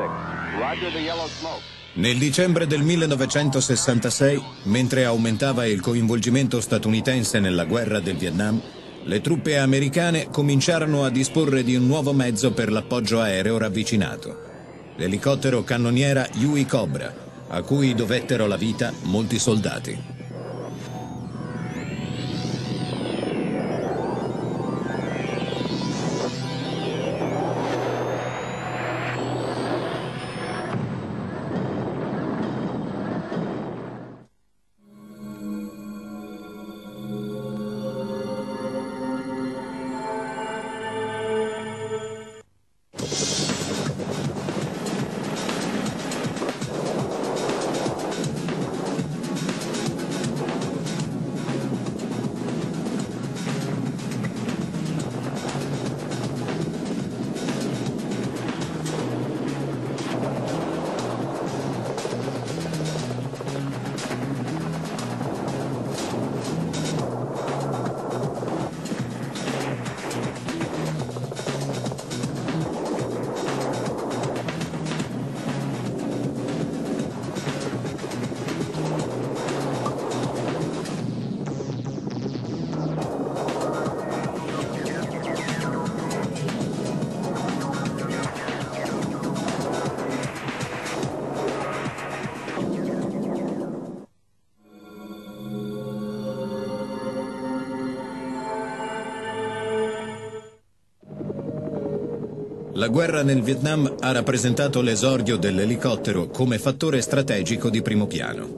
Roger the yellow smoke. Nel dicembre del 1966, mentre aumentava il coinvolgimento statunitense nella guerra del Vietnam, le truppe americane cominciarono a disporre di un nuovo mezzo per l'appoggio aereo ravvicinato: l'elicottero cannoniera Huey Cobra, a cui dovettero la vita molti soldati. La guerra nel Vietnam ha rappresentato l'esordio dell'elicottero come fattore strategico di primo piano.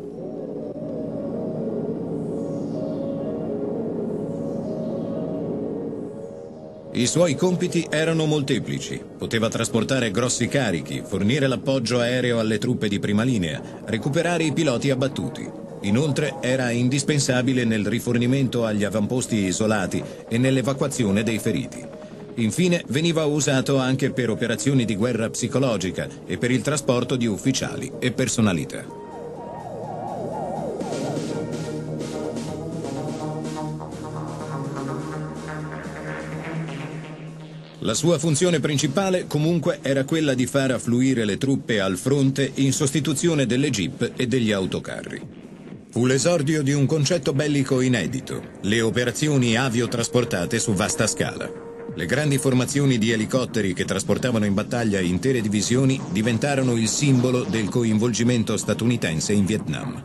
I suoi compiti erano molteplici. Poteva trasportare grossi carichi, fornire l'appoggio aereo alle truppe di prima linea, recuperare i piloti abbattuti. Inoltre era indispensabile nel rifornimento agli avamposti isolati e nell'evacuazione dei feriti. Infine veniva usato anche per operazioni di guerra psicologica e per il trasporto di ufficiali e personalità. La sua funzione principale comunque era quella di far affluire le truppe al fronte in sostituzione delle jeep e degli autocarri. Fu l'esordio di un concetto bellico inedito: le operazioni aviotrasportate su vasta scala. Le grandi formazioni di elicotteri che trasportavano in battaglia intere divisioni diventarono il simbolo del coinvolgimento statunitense in Vietnam.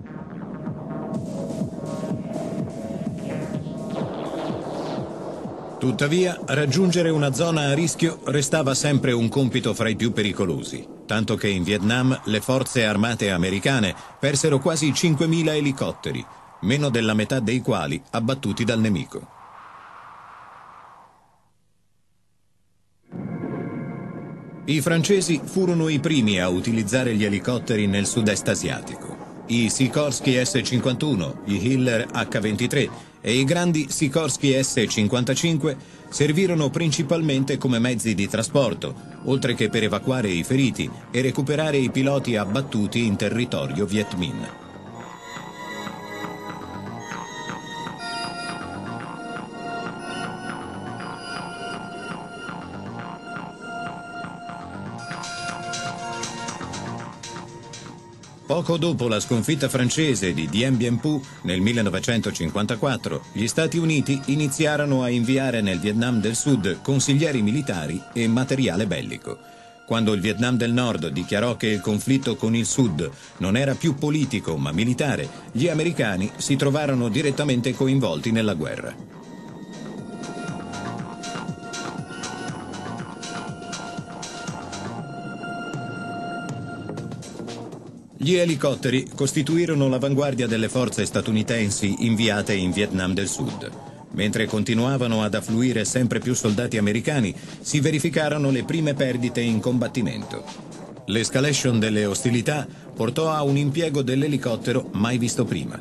Tuttavia, raggiungere una zona a rischio restava sempre un compito fra i più pericolosi, tanto che in Vietnam le forze armate americane persero quasi 5.000 elicotteri, meno della metà dei quali abbattuti dal nemico. I francesi furono i primi a utilizzare gli elicotteri nel sud-est asiatico. I Sikorsky S-51, i Hiller H-23 e i grandi Sikorsky S-55 servirono principalmente come mezzi di trasporto, oltre che per evacuare i feriti e recuperare i piloti abbattuti in territorio Viet Minh. Poco dopo la sconfitta francese di Dien Bien Phu nel 1954, gli Stati Uniti iniziarono a inviare nel Vietnam del Sud consiglieri militari e materiale bellico. Quando il Vietnam del Nord dichiarò che il conflitto con il Sud non era più politico ma militare, gli americani si trovarono direttamente coinvolti nella guerra. Gli elicotteri costituirono l'avanguardia delle forze statunitensi inviate in Vietnam del Sud. Mentre continuavano ad affluire sempre più soldati americani, si verificarono le prime perdite in combattimento. L'escalation delle ostilità portò a un impiego dell'elicottero mai visto prima.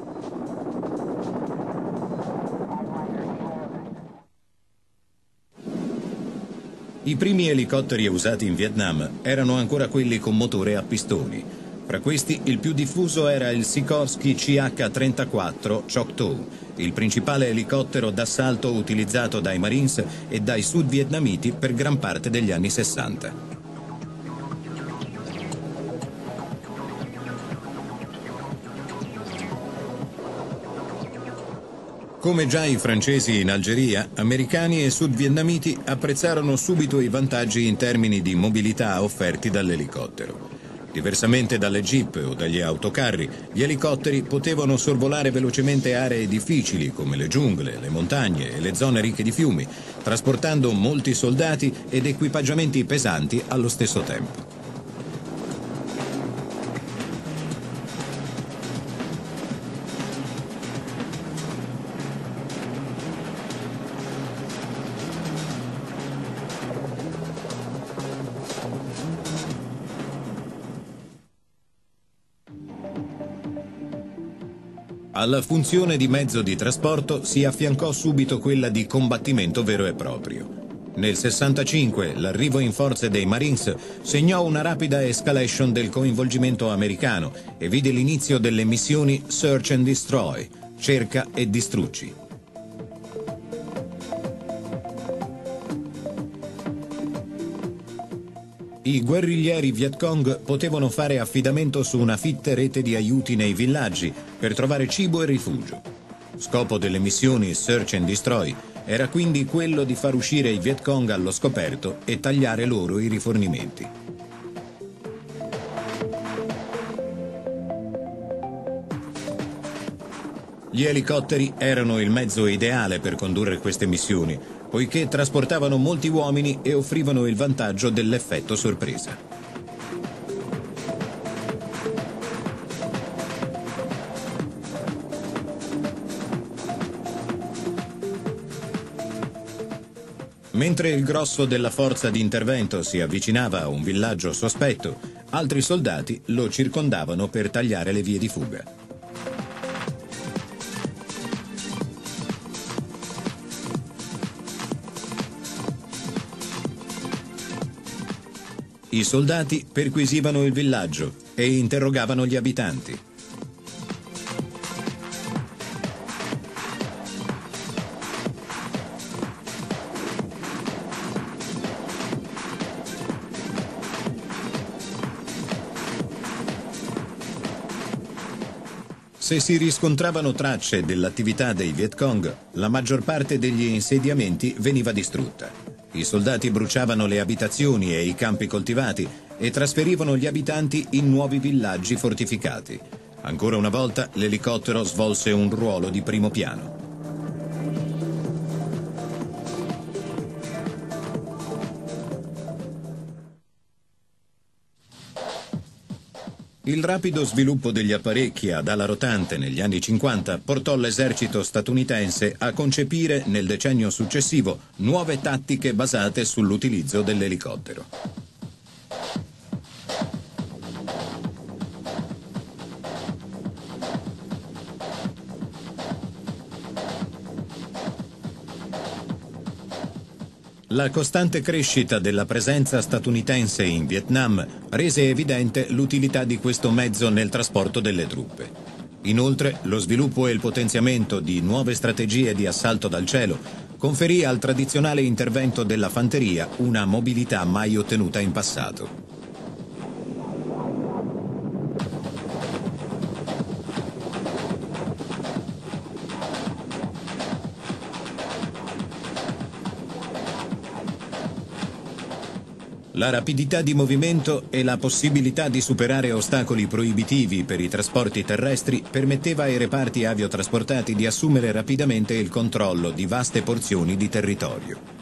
I primi elicotteri usati in Vietnam erano ancora quelli con motore a pistoni. Fra questi il più diffuso era il Sikorsky CH-34 Choctaw, il principale elicottero d'assalto utilizzato dai Marines e dai sudvietnamiti per gran parte degli anni 60. Come già i francesi in Algeria, americani e sudvietnamiti apprezzarono subito i vantaggi in termini di mobilità offerti dall'elicottero. Diversamente dalle jeep o dagli autocarri, gli elicotteri potevano sorvolare velocemente aree difficili come le giungle, le montagne e le zone ricche di fiumi, trasportando molti soldati ed equipaggiamenti pesanti allo stesso tempo. Alla funzione di mezzo di trasporto si affiancò subito quella di combattimento vero e proprio. Nel 65 l'arrivo in forze dei Marines segnò una rapida escalation del coinvolgimento americano e vide l'inizio delle missioni Search and Destroy, cerca e distruggi. I guerriglieri Viet Cong potevano fare affidamento su una fitte rete di aiuti nei villaggi per trovare cibo e rifugio. Scopo delle missioni Search and Destroy era quindi quello di far uscire i Viet Cong allo scoperto e tagliare loro i rifornimenti. Gli elicotteri erano il mezzo ideale per condurre queste missioni, poiché trasportavano molti uomini e offrivano il vantaggio dell'effetto sorpresa. Mentre il grosso della forza di intervento si avvicinava a un villaggio sospetto, altri soldati lo circondavano per tagliare le vie di fuga. I soldati perquisivano il villaggio e interrogavano gli abitanti. Se si riscontravano tracce dell'attività dei Viet Cong, la maggior parte degli insediamenti veniva distrutta. I soldati bruciavano le abitazioni e i campi coltivati e trasferivano gli abitanti in nuovi villaggi fortificati. Ancora una volta l'elicottero svolse un ruolo di primo piano. Il rapido sviluppo degli apparecchi ad ala rotante negli anni 50 portò l'esercito statunitense a concepire nel decennio successivo nuove tattiche basate sull'utilizzo dell'elicottero. La costante crescita della presenza statunitense in Vietnam rese evidente l'utilità di questo mezzo nel trasporto delle truppe. Inoltre, lo sviluppo e il potenziamento di nuove strategie di assalto dal cielo conferì al tradizionale intervento della fanteria una mobilità mai ottenuta in passato. La rapidità di movimento e la possibilità di superare ostacoli proibitivi per i trasporti terrestri permetteva ai reparti aviotrasportati di assumere rapidamente il controllo di vaste porzioni di territorio.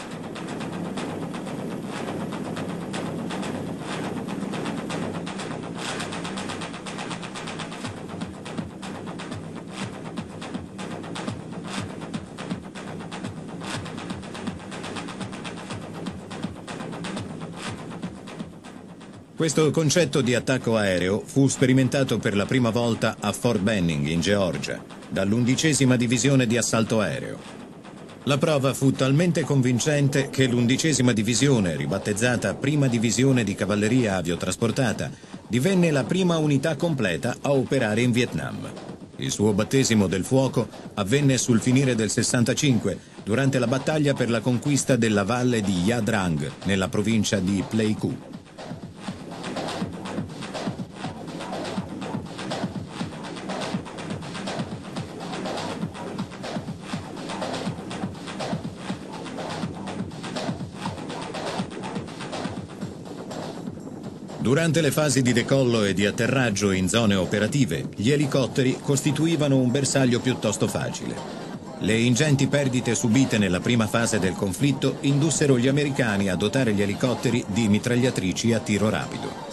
Questo concetto di attacco aereo fu sperimentato per la prima volta a Fort Benning, in Georgia, dall'11ª divisione di assalto aereo. La prova fu talmente convincente che l'11ª divisione, ribattezzata Prima Divisione di Cavalleria Aviotrasportata, divenne la prima unità completa a operare in Vietnam. Il suo battesimo del fuoco avvenne sul finire del 65, durante la battaglia per la conquista della valle di Ia Drang, nella provincia di Pleiku. Durante le fasi di decollo e di atterraggio in zone operative, gli elicotteri costituivano un bersaglio piuttosto facile. Le ingenti perdite subite nella prima fase del conflitto indussero gli americani a dotare gli elicotteri di mitragliatrici a tiro rapido.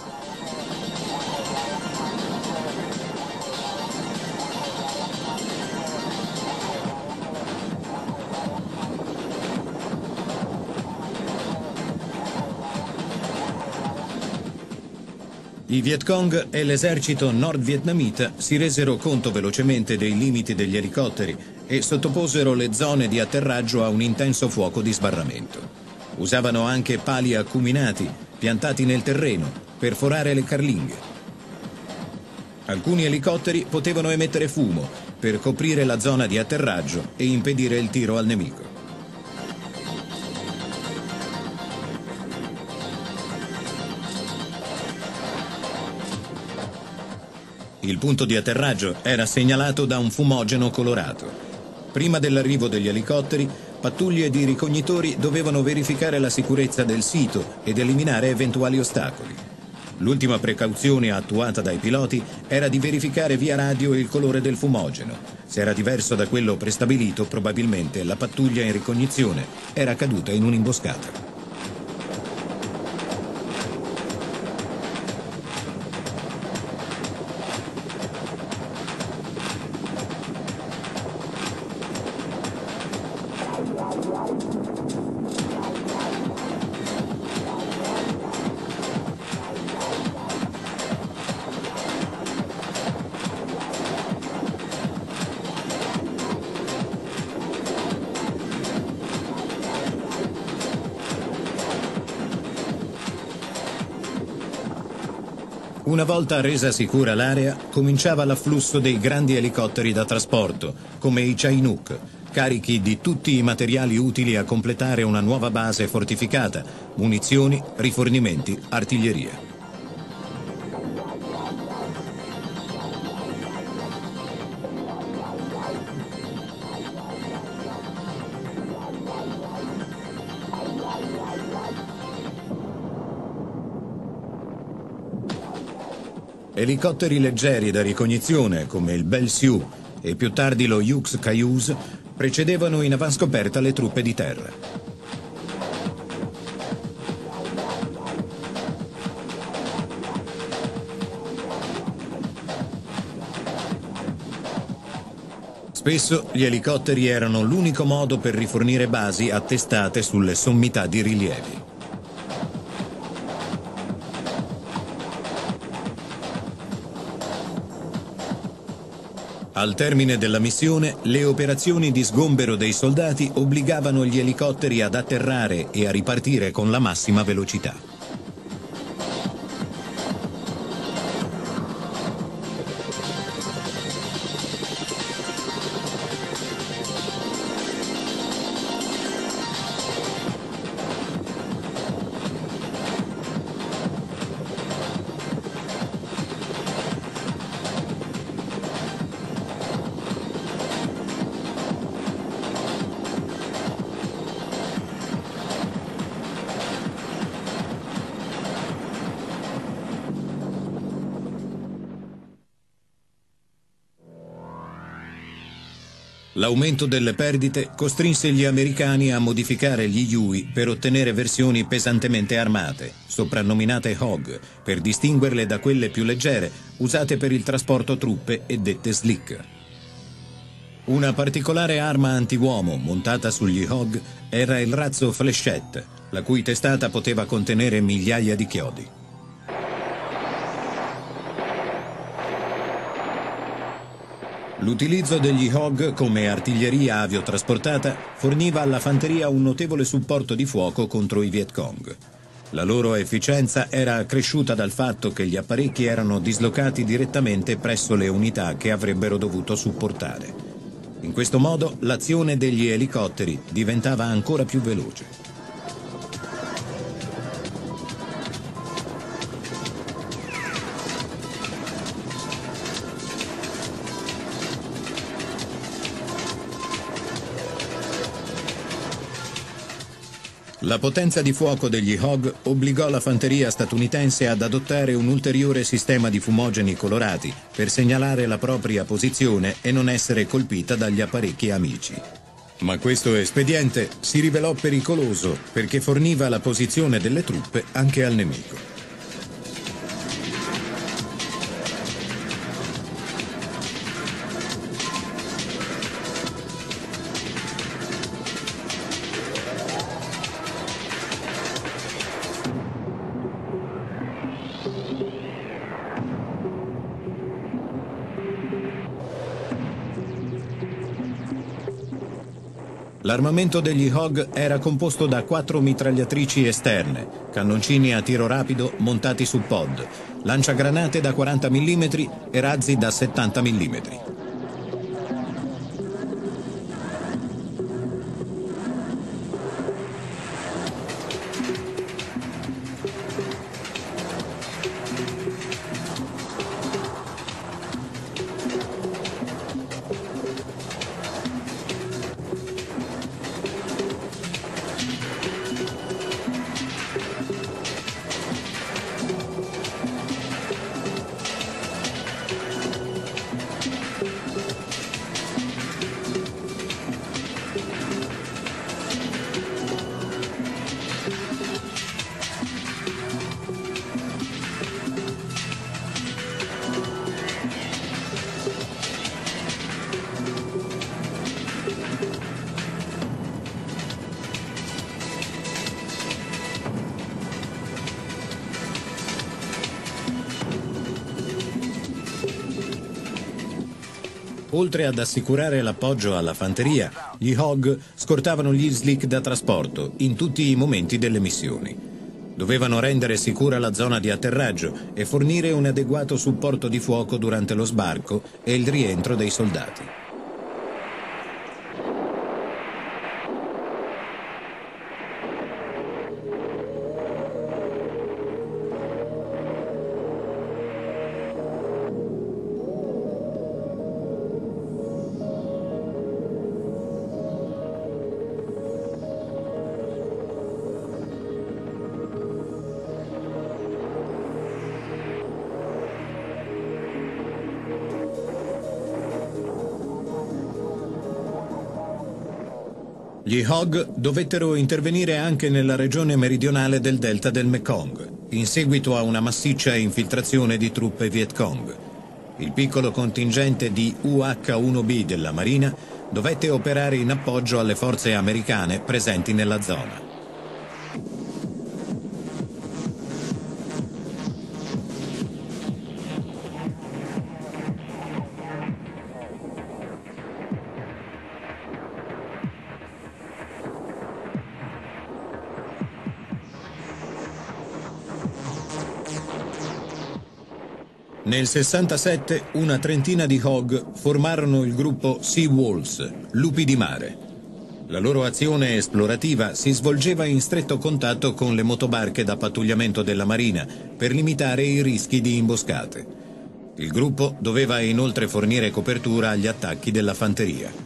I Viet Cong e l'esercito nordvietnamita si resero conto velocemente dei limiti degli elicotteri e sottoposero le zone di atterraggio a un intenso fuoco di sbarramento. Usavano anche pali acuminati, piantati nel terreno, per forare le carlinghe. Alcuni elicotteri potevano emettere fumo per coprire la zona di atterraggio e impedire il tiro al nemico. Il punto di atterraggio era segnalato da un fumogeno colorato. Prima dell'arrivo degli elicotteri, pattuglie di ricognitori dovevano verificare la sicurezza del sito ed eliminare eventuali ostacoli. L'ultima precauzione attuata dai piloti era di verificare via radio il colore del fumogeno. Se era diverso da quello prestabilito, probabilmente la pattuglia in ricognizione era caduta in un'imboscata. Una volta resa sicura l'area, cominciava l'afflusso dei grandi elicotteri da trasporto, come i Chinook, carichi di tutti i materiali utili a completare una nuova base fortificata, munizioni, rifornimenti, artiglieria. Elicotteri leggeri da ricognizione come il Bel Sioux e più tardi lo Hughes Cayuse precedevano in avanscoperta le truppe di terra. Spesso gli elicotteri erano l'unico modo per rifornire basi attestate sulle sommità di rilievi. Al termine della missione, le operazioni di sgombero dei soldati obbligavano gli elicotteri ad atterrare e a ripartire con la massima velocità. L'aumento delle perdite costrinse gli americani a modificare gli Huey per ottenere versioni pesantemente armate, soprannominate Hog, per distinguerle da quelle più leggere, usate per il trasporto truppe e dette Slick. Una particolare arma antiuomo montata sugli Hog era il razzo Flechette, la cui testata poteva contenere migliaia di chiodi. L'utilizzo degli Hog come artiglieria aviotrasportata forniva alla fanteria un notevole supporto di fuoco contro i Viet Cong. La loro efficienza era accresciuta dal fatto che gli apparecchi erano dislocati direttamente presso le unità che avrebbero dovuto supportare. In questo modo l'azione degli elicotteri diventava ancora più veloce. La potenza di fuoco degli Hog obbligò la fanteria statunitense ad adottare un ulteriore sistema di fumogeni colorati per segnalare la propria posizione e non essere colpita dagli apparecchi amici. Ma questo espediente si rivelò pericoloso perché forniva la posizione delle truppe anche al nemico. L'armamento degli Hog era composto da 4 mitragliatrici esterne, cannoncini a tiro rapido montati su pod, lanciagranate da 40 mm e razzi da 70 mm. Oltre ad assicurare l'appoggio alla fanteria, gli Hog scortavano gli slick da trasporto in tutti i momenti delle missioni. Dovevano rendere sicura la zona di atterraggio e fornire un adeguato supporto di fuoco durante lo sbarco e il rientro dei soldati. Gli Hog dovettero intervenire anche nella regione meridionale del delta del Mekong, in seguito a una massiccia infiltrazione di truppe Viet Cong. Il piccolo contingente di UH-1B della Marina dovette operare in appoggio alle forze americane presenti nella zona. Nel 67 una trentina di Hog formarono il gruppo Sea Wolves, lupi di mare. La loro azione esplorativa si svolgeva in stretto contatto con le motobarche da pattugliamento della Marina per limitare i rischi di imboscate. Il gruppo doveva inoltre fornire copertura agli attacchi della fanteria.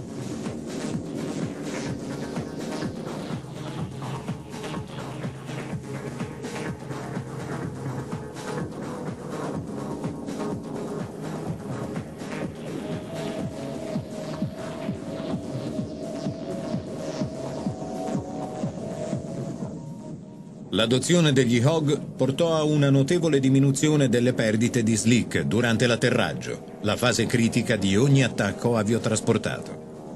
L'adozione degli Hog portò a una notevole diminuzione delle perdite di slick durante l'atterraggio, la fase critica di ogni attacco aviotrasportato.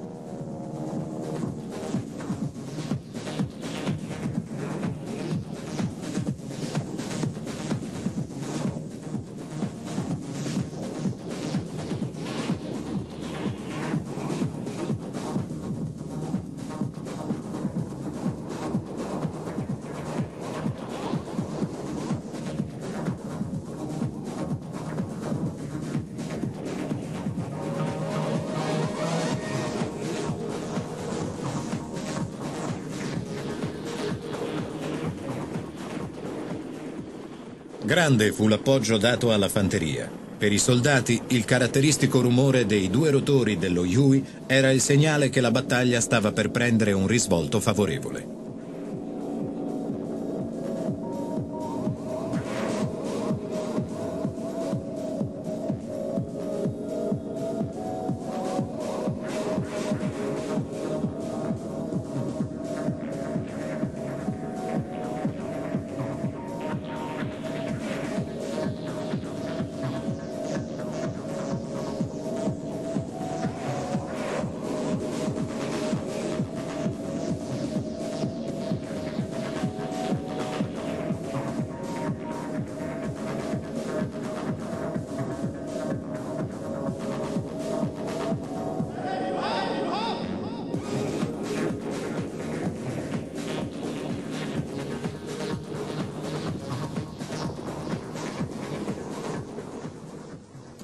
Grande fu l'appoggio dato alla fanteria. Per i soldati, il caratteristico rumore dei due rotori dello Huey era il segnale che la battaglia stava per prendere un risvolto favorevole.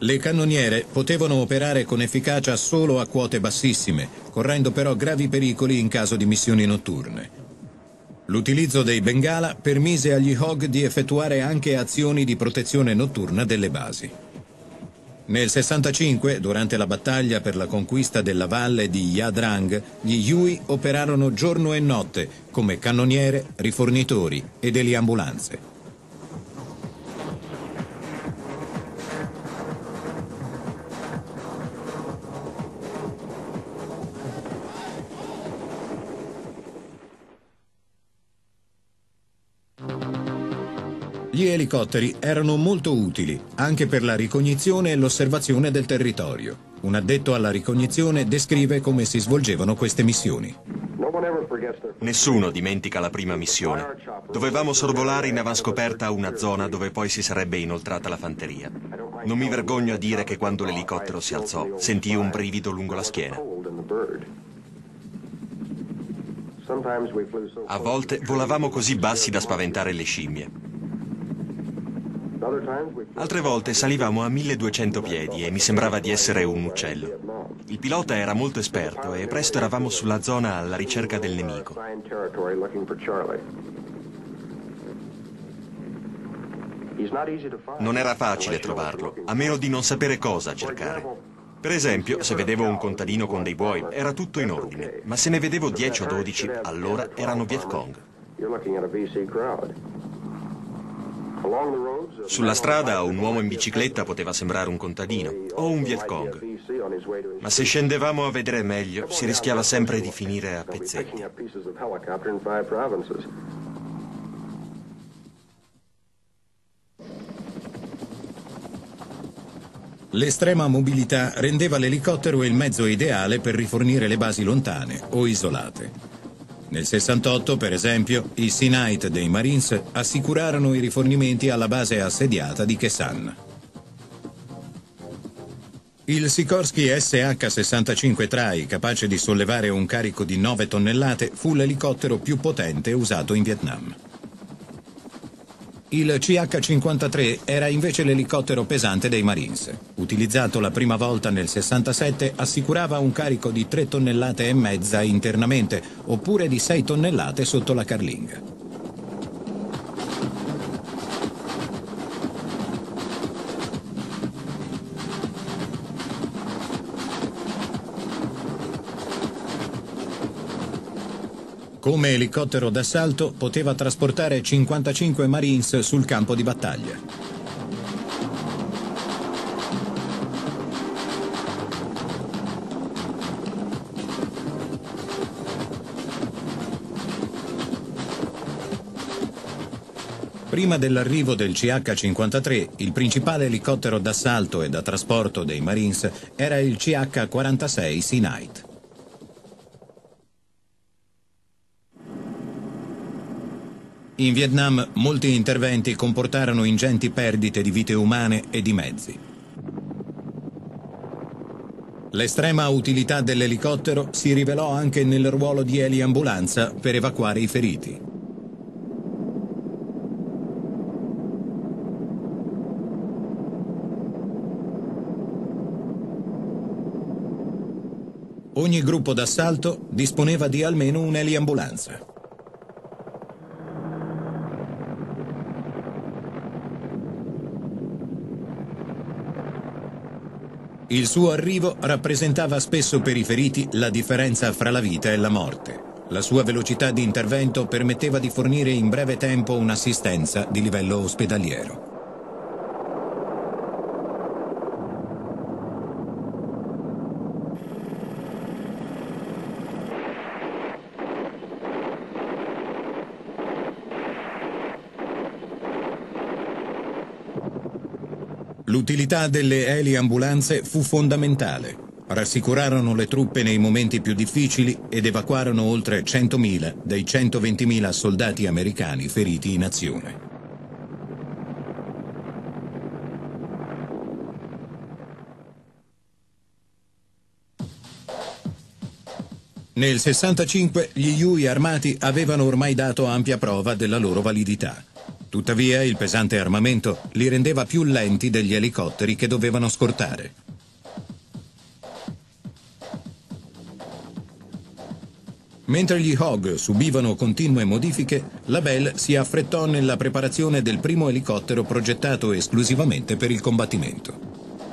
Le cannoniere potevano operare con efficacia solo a quote bassissime, correndo però gravi pericoli in caso di missioni notturne. L'utilizzo dei Bengala permise agli Hog di effettuare anche azioni di protezione notturna delle basi. Nel 65, durante la battaglia per la conquista della valle di Yadrang, gli Huey operarono giorno e notte come cannoniere, rifornitori ed eliambulanze. Gli elicotteri erano molto utili anche per la ricognizione e l'osservazione del territorio. Un addetto alla ricognizione descrive come si svolgevano queste missioni. Nessuno dimentica la prima missione. Dovevamo sorvolare in avanscoperta una zona dove poi si sarebbe inoltrata la fanteria. Non mi vergogno a dire che quando l'elicottero si alzò, sentii un brivido lungo la schiena. A volte volavamo così bassi da spaventare le scimmie. Altre volte salivamo a 1200 piedi e mi sembrava di essere un uccello. Il pilota era molto esperto e presto eravamo sulla zona alla ricerca del nemico. Non era facile trovarlo, a meno di non sapere cosa cercare. Per esempio, se vedevo un contadino con dei buoi, era tutto in ordine, ma se ne vedevo 10 o 12, allora erano Viet Cong. Sulla strada un uomo in bicicletta poteva sembrare un contadino o un Viet Cong, ma se scendevamo a vedere meglio si rischiava sempre di finire a pezzetti. L'estrema mobilità rendeva l'elicottero il mezzo ideale per rifornire le basi lontane o isolate. Nel 68, per esempio, i Sea Knight dei Marines assicurarono i rifornimenti alla base assediata di Kesan. Il Sikorsky SH-65 Trai, capace di sollevare un carico di 9 tonnellate, fu l'elicottero più potente usato in Vietnam. Il CH-53 era invece l'elicottero pesante dei Marines. Utilizzato la prima volta nel 67, assicurava un carico di 3 tonnellate e mezza internamente, oppure di 6 tonnellate sotto la carlinga. Come elicottero d'assalto poteva trasportare 55 Marines sul campo di battaglia. Prima dell'arrivo del CH-53, il principale elicottero d'assalto e da trasporto dei Marines era il CH-46 Sea Knight. In Vietnam molti interventi comportarono ingenti perdite di vite umane e di mezzi. L'estrema utilità dell'elicottero si rivelò anche nel ruolo di eliambulanza per evacuare i feriti. Ogni gruppo d'assalto disponeva di almeno un'eliambulanza. Il suo arrivo rappresentava spesso per i feriti la differenza fra la vita e la morte. La sua velocità di intervento permetteva di fornire in breve tempo un'assistenza di livello ospedaliero. L'utilità delle eliambulanze fu fondamentale. Rassicurarono le truppe nei momenti più difficili ed evacuarono oltre 100.000 dei 120.000 soldati americani feriti in azione. Nel 65 gli Huey armati avevano ormai dato ampia prova della loro validità. Tuttavia, il pesante armamento li rendeva più lenti degli elicotteri che dovevano scortare. Mentre gli Hog subivano continue modifiche, la Bell si affrettò nella preparazione del primo elicottero progettato esclusivamente per il combattimento.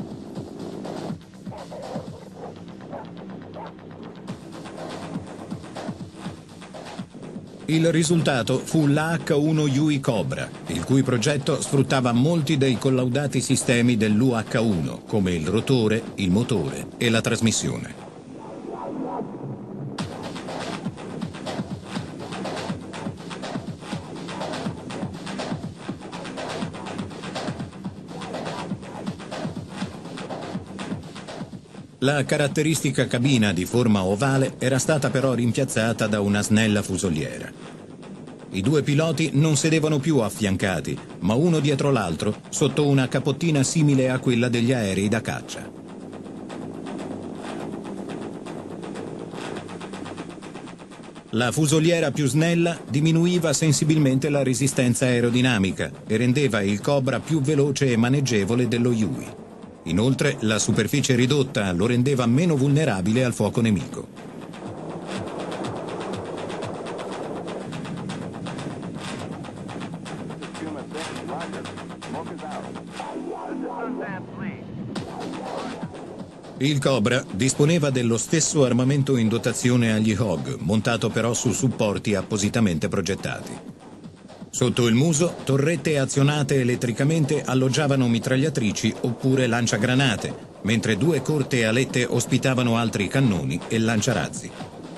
Il risultato fu l'H-1 Huey Cobra, il cui progetto sfruttava molti dei collaudati sistemi dell'UH-1, come il rotore, il motore e la trasmissione. La caratteristica cabina di forma ovale era stata però rimpiazzata da una snella fusoliera. I due piloti non sedevano più affiancati, ma uno dietro l'altro, sotto una capottina simile a quella degli aerei da caccia. La fusoliera più snella diminuiva sensibilmente la resistenza aerodinamica e rendeva il Cobra più veloce e maneggevole dello Huey. Inoltre, la superficie ridotta lo rendeva meno vulnerabile al fuoco nemico. Il Cobra disponeva dello stesso armamento in dotazione agli Hog, montato però su supporti appositamente progettati. Sotto il muso, torrette azionate elettricamente alloggiavano mitragliatrici oppure lanciagranate, mentre due corte alette ospitavano altri cannoni e lanciarazzi.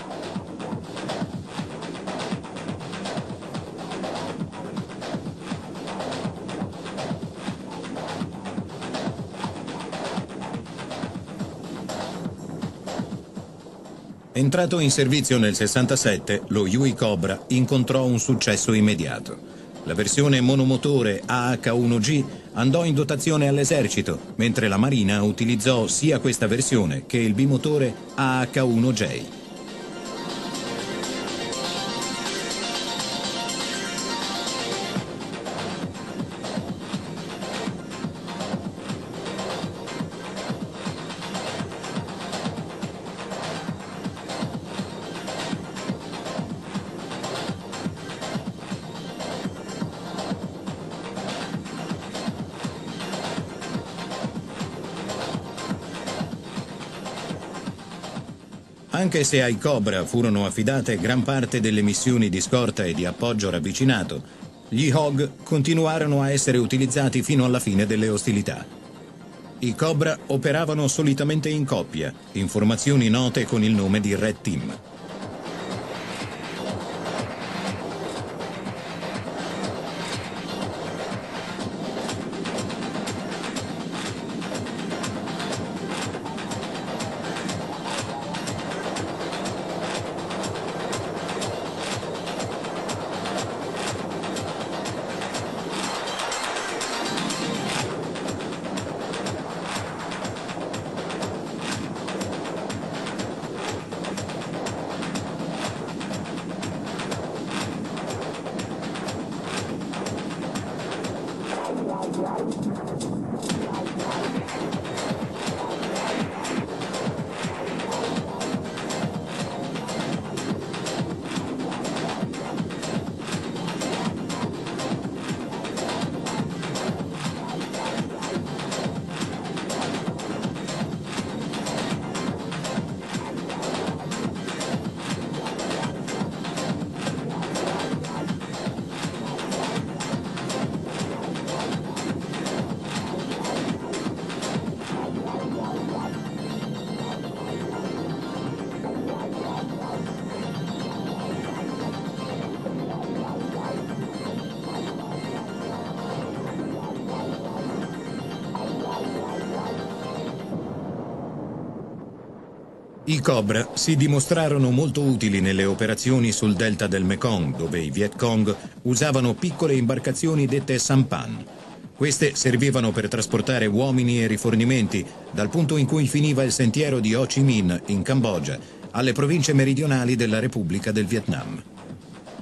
Entrato in servizio nel 67, lo Huey Cobra incontrò un successo immediato. La versione monomotore AH-1G andò in dotazione all'esercito, mentre la Marina utilizzò sia questa versione che il bimotore AH-1J. Anche se ai Cobra furono affidate gran parte delle missioni di scorta e di appoggio ravvicinato, gli Hog continuarono a essere utilizzati fino alla fine delle ostilità. I Cobra operavano solitamente in coppia, in formazioni note con il nome di Red Team. I Cobra si dimostrarono molto utili nelle operazioni sul delta del Mekong, dove i Viet Cong usavano piccole imbarcazioni dette sampan. Queste servivano per trasportare uomini e rifornimenti dal punto in cui finiva il sentiero di Ho Chi Minh in Cambogia alle province meridionali della Repubblica del Vietnam.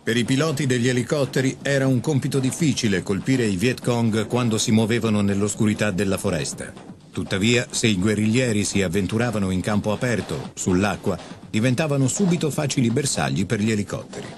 Per i piloti degli elicotteri era un compito difficile colpire i Viet Cong quando si muovevano nell'oscurità della foresta. Tuttavia, se i guerriglieri si avventuravano in campo aperto, sull'acqua, diventavano subito facili bersagli per gli elicotteri.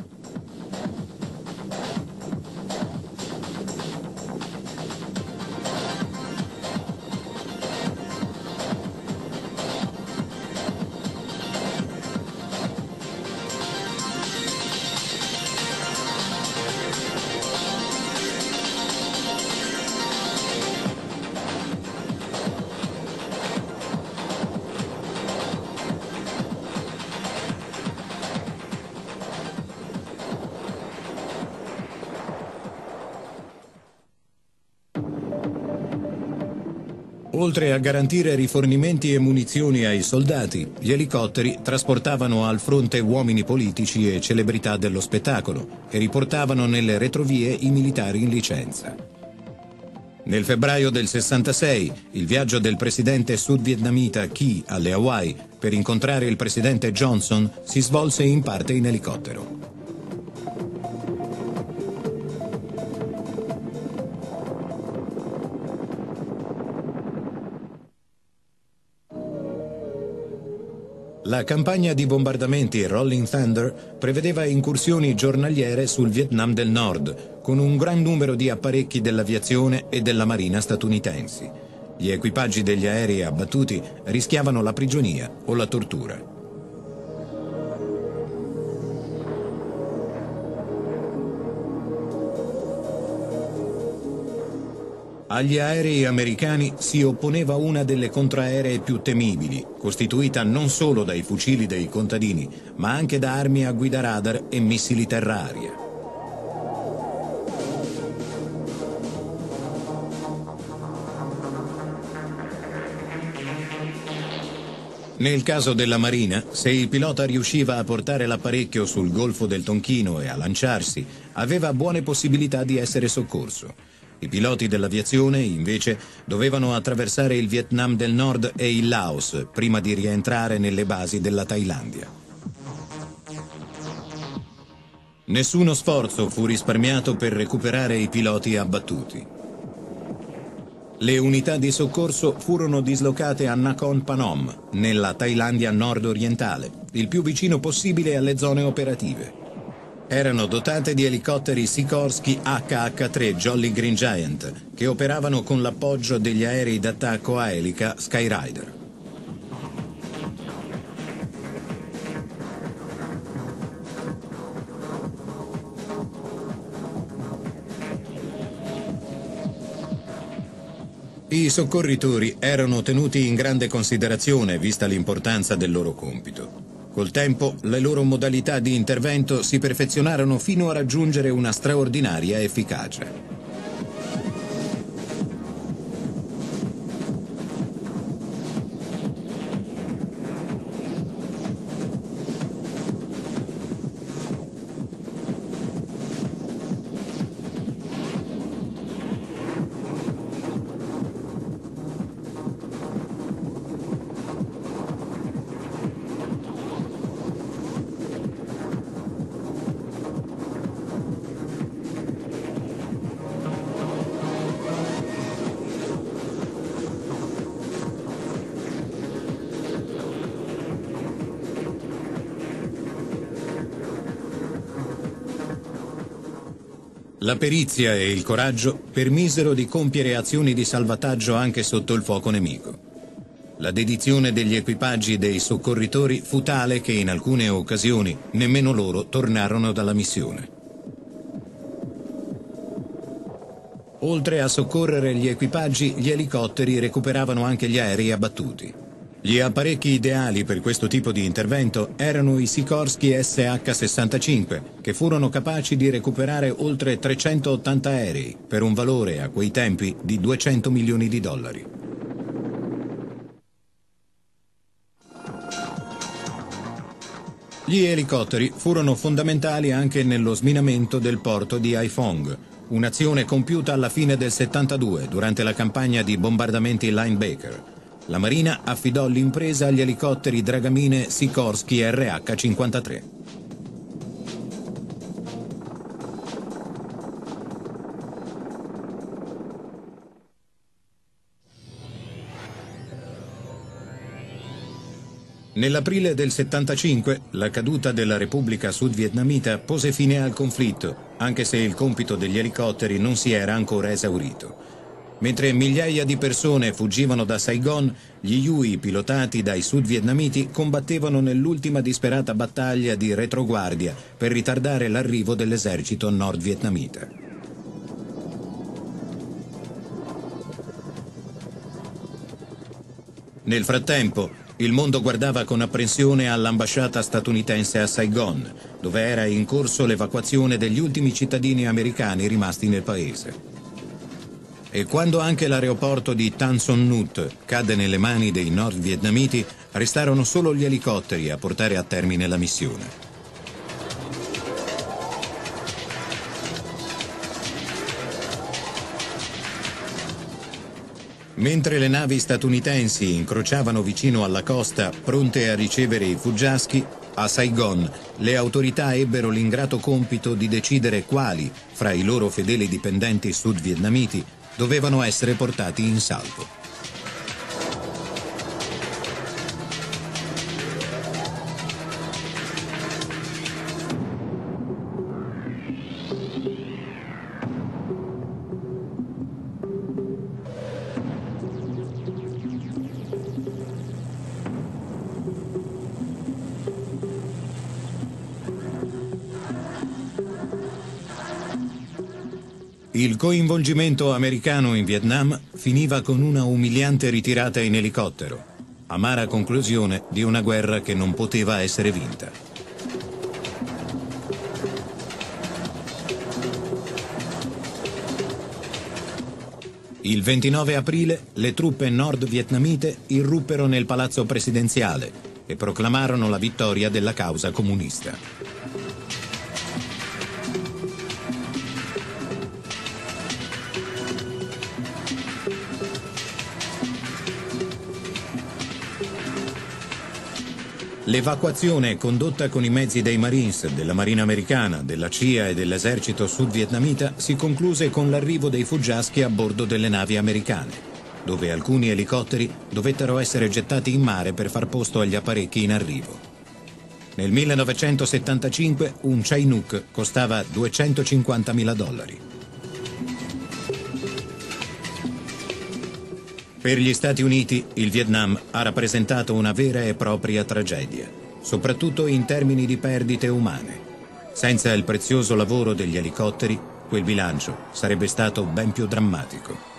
Oltre a garantire rifornimenti e munizioni ai soldati, gli elicotteri trasportavano al fronte uomini politici e celebrità dello spettacolo e riportavano nelle retrovie i militari in licenza. Nel febbraio del 66, il viaggio del presidente sudvietnamita Ky alle Hawaii per incontrare il presidente Johnson si svolse in parte in elicottero. La campagna di bombardamenti Rolling Thunder prevedeva incursioni giornaliere sul Vietnam del Nord, con un gran numero di apparecchi dell'aviazione e della marina statunitensi. Gli equipaggi degli aerei abbattuti rischiavano la prigionia o la tortura. Agli aerei americani si opponeva una delle contraeree più temibili, costituita non solo dai fucili dei contadini, ma anche da armi a guida radar e missili terra-aria. Nel caso della Marina, se il pilota riusciva a portare l'apparecchio sul Golfo del Tonchino e a lanciarsi, aveva buone possibilità di essere soccorso. I piloti dell'aviazione, invece, dovevano attraversare il Vietnam del Nord e il Laos prima di rientrare nelle basi della Thailandia. Nessuno sforzo fu risparmiato per recuperare i piloti abbattuti. Le unità di soccorso furono dislocate a Nakhon Phanom, nella Thailandia nord-orientale, il più vicino possibile alle zone operative. Erano dotate di elicotteri Sikorsky HH-3 Jolly Green Giant, che operavano con l'appoggio degli aerei d'attacco a elica Skyrider. I soccorritori erano tenuti in grande considerazione vista l'importanza del loro compito. Col tempo, le loro modalità di intervento si perfezionarono fino a raggiungere una straordinaria efficacia. La perizia e il coraggio permisero di compiere azioni di salvataggio anche sotto il fuoco nemico. La dedizione degli equipaggi dei soccorritori fu tale che in alcune occasioni nemmeno loro tornarono dalla missione. Oltre a soccorrere gli equipaggi, gli elicotteri recuperavano anche gli aerei abbattuti. Gli apparecchi ideali per questo tipo di intervento erano i Sikorsky SH-65, che furono capaci di recuperare oltre 380 aerei, per un valore a quei tempi di $200 milioni. Gli elicotteri furono fondamentali anche nello sminamento del porto di Haiphong, un'azione compiuta alla fine del 72 durante la campagna di bombardamenti Linebacker. La Marina affidò l'impresa agli elicotteri dragamine Sikorsky RH-53. Nell'aprile del 75, la caduta della Repubblica Sudvietnamita pose fine al conflitto, anche se il compito degli elicotteri non si era ancora esaurito. Mentre migliaia di persone fuggivano da Saigon, gli Huey, pilotati dai sudvietnamiti, combattevano nell'ultima disperata battaglia di retroguardia per ritardare l'arrivo dell'esercito nordvietnamita. Nel frattempo, il mondo guardava con apprensione all'ambasciata statunitense a Saigon, dove era in corso l'evacuazione degli ultimi cittadini americani rimasti nel paese. E quando anche l'aeroporto di Tan Son Nhut cadde nelle mani dei nordvietnamiti, restarono solo gli elicotteri a portare a termine la missione. Mentre le navi statunitensi incrociavano vicino alla costa, pronte a ricevere i fuggiaschi, a Saigon le autorità ebbero l'ingrato compito di decidere quali, fra i loro fedeli dipendenti sudvietnamiti, dovevano essere portati in salvo. Il coinvolgimento americano in Vietnam finiva con una umiliante ritirata in elicottero, amara conclusione di una guerra che non poteva essere vinta. Il 29 aprile le truppe nord-vietnamite irruppero nel palazzo presidenziale e proclamarono la vittoria della causa comunista. L'evacuazione, condotta con i mezzi dei Marines, della Marina americana, della CIA e dell'esercito sudvietnamita, si concluse con l'arrivo dei fuggiaschi a bordo delle navi americane, dove alcuni elicotteri dovettero essere gettati in mare per far posto agli apparecchi in arrivo. Nel 1975 un Chinook costava $250.000. Per gli Stati Uniti, il Vietnam ha rappresentato una vera e propria tragedia, soprattutto in termini di perdite umane. Senza il prezioso lavoro degli elicotteri, quel bilancio sarebbe stato ben più drammatico.